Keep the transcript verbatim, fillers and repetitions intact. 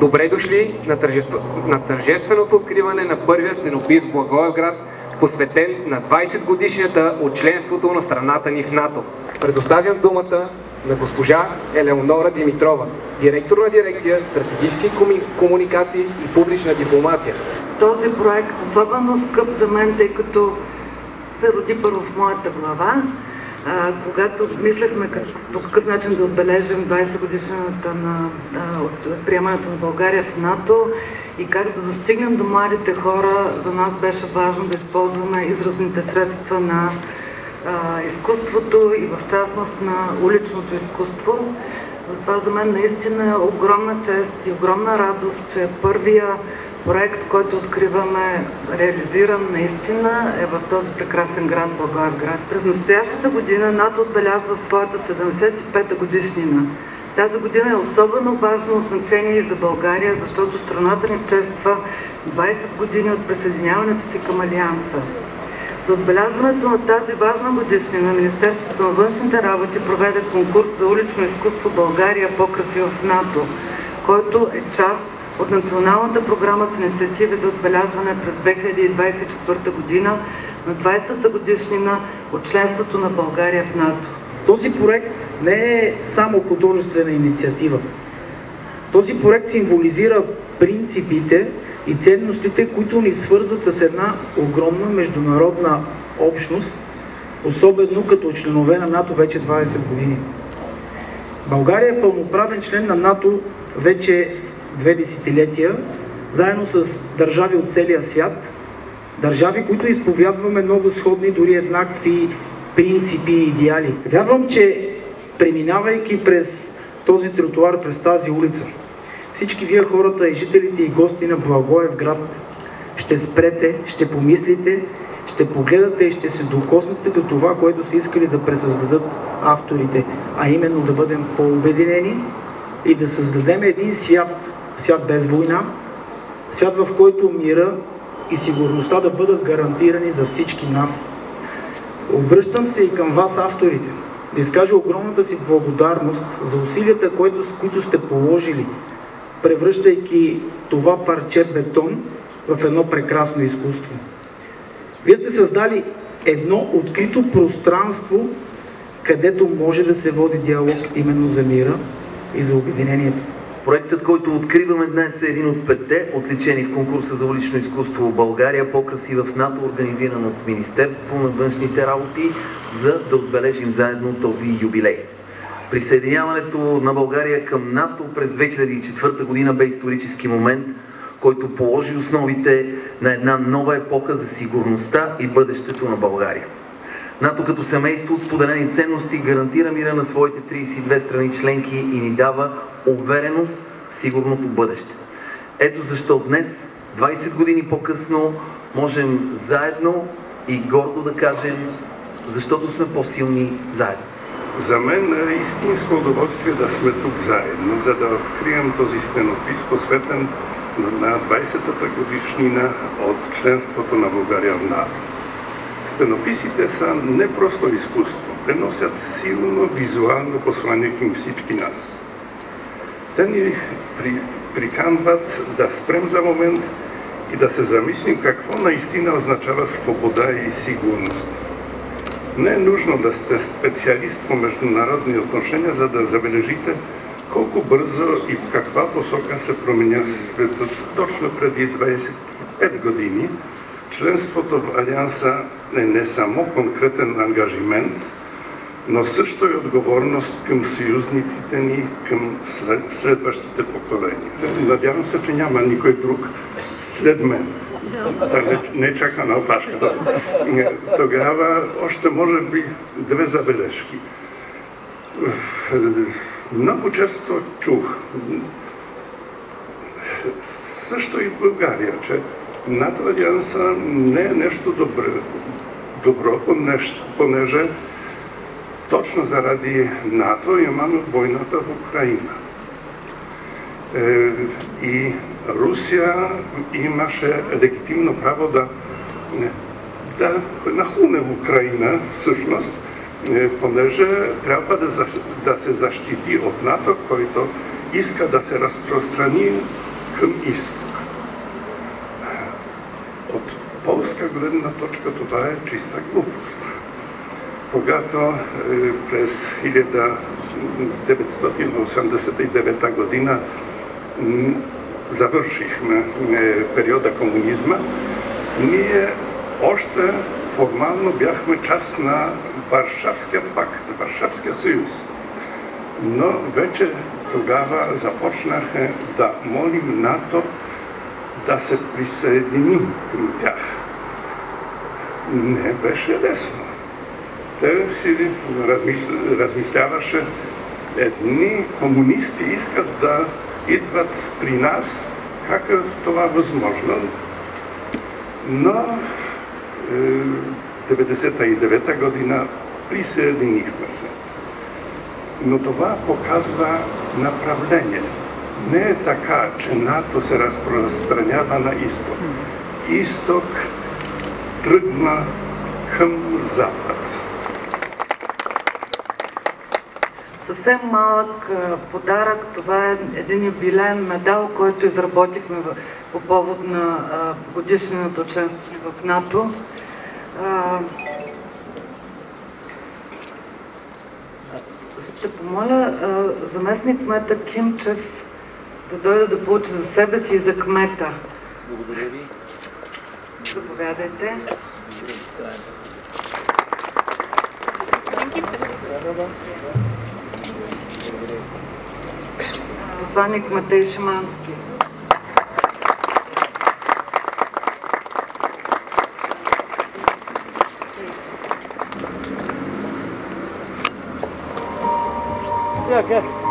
Добре дошли на, тържество... на тържественото откриване на първия стенопис в Благоевград, посветен на двайсет годишната от членството на страната ни в НАТО. Предоставям думата на госпожа Елеонора Димитрова, директор на дирекция стратегически комуникации и публична дипломация. Този проект е особено скъп за мен, тъй като се роди първо в моята глава. А, когато мислехме как, по какъв начин да отбележим двайсет годишната на а, приемането на България в НАТО и как да достигнем до младите хора, за нас беше важно да използваме изразните средства на а, изкуството и в частност на уличното изкуство. Затова за мен наистина е огромна чест и огромна радост, че първия проект, който откриваме, реализиран наистина, е в този прекрасен град Благоевград. През настоящата година НАТО отбелязва своята седемдесет и пета годишнина. Тази година е особено важно значение и за България, защото страната ни чества двайсет години от присъединяването си към Алианса. За отбелязването на тази важна годишнина Министерството на външните работи проведе конкурс за улично изкуство България по-красива в НАТО, който е част от Националната програма с инициативи за отбелязване през две хиляди двайсет и четвърта година на двайсетата годишнина от членството на България в НАТО. Този проект не е само художествена инициатива. Този проект символизира принципите и ценностите, които ни свързват с една огромна международна общност, особено като членове на НАТО вече двайсет години. България е пълноправен член на НАТО вече две десетилетия, заедно с държави от целия свят, държави, които изповядваме много сходни, дори еднакви принципи и идеали. Вярвам, че преминавайки през този тротуар, през тази улица, всички вие хората и жителите и гости на Благоевград ще спрете, ще помислите, ще погледате и ще се докоснете до това, което са искали да пресъздадат авторите, а именно да бъдем по-обединени и да създадем един свят, свят без война, свят, в който мира и сигурността да бъдат гарантирани за всички нас. Обръщам се и към вас, авторите, да изкажа огромната си благодарност за усилията, които сте положили, превръщайки това парче бетон в едно прекрасно изкуство. Вие сте създали едно открито пространство, където може да се води диалог именно за мира и за обединението. Проектът, който откриваме днес, е един от петте отличени в конкурса за улично изкуство в България, по-красива в НАТО, организиран от Министерство на външните работи, за да отбележим заедно този юбилей. Присъединяването на България към НАТО през две хиляди и четвърта година бе исторически момент, който положи основите на една нова епоха за сигурността и бъдещето на България. НАТО като семейство от споделени ценности гарантира мира на своите трийсет и две страни членки и ни дава увереност в сигурното бъдеще. Ето защо днес, двайсет години по-късно, можем заедно и гордо да кажем, защото сме по-силни заедно. За мен е истинско удоволствие да сме тук заедно, за да открием този стенопис, посветен на двайсетата годишнина от членството на България в НАТО. Стенописите са не просто изкуство, те носят силно визуално послание към всички нас. Те ни при, приканват да спрем за момент и да се замислим какво наистина означава свобода и сигурност. Не е нужно да сте специалист по международни отношения, за да забележите колко бързо и в каква посока се променя светът. Точно преди двайсет и пет години членството в Алианса е не само конкретен ангажимент, но също и отговорност към съюзниците ни, към след, следващите поколения. Надявам се, че няма никой друг след мен. Да не, не чака на опашката. Тогава още може би две забележки. Много често чух, също и в България, че НАТО Алианса не е нещо добро, добро понеже точно заради НАТО имаме войната в Украина. И Русия имаше легитимно право да, да нахлуне в Украина, всъщност, понеже трябва да, да се защити от НАТО, който иска да се разпространи към изток. От полска гледна точка това е чиста глупост. Когато е, през хиляда деветстотин осемдесет и девета година м, завършихме е, периода комунизма, ние още формално бяхме част на Варшавския пакт, Варшавския съюз. Но вече тогава започнаха да молим НАТО да се присъединим към тях. Не беше лесно. Те си размисляваше, едни комунисти искат да идват при нас, как е това възможно? Но деветдесет и девета година присъединихме се. Но това показва направление. Не е така, че НАТО се разпространява на изток. Изток тръгна към запад. Съвсем малък подарък. Това е един юбилеен медал, който изработихме по повод на годишнината членство в НАТО. Ще помоля заместник кмета Кимчев да дойде да получи за себе си и за кмета. Благодаря ви. Заповядайте. Посланник Матей Шимански. Yeah, good.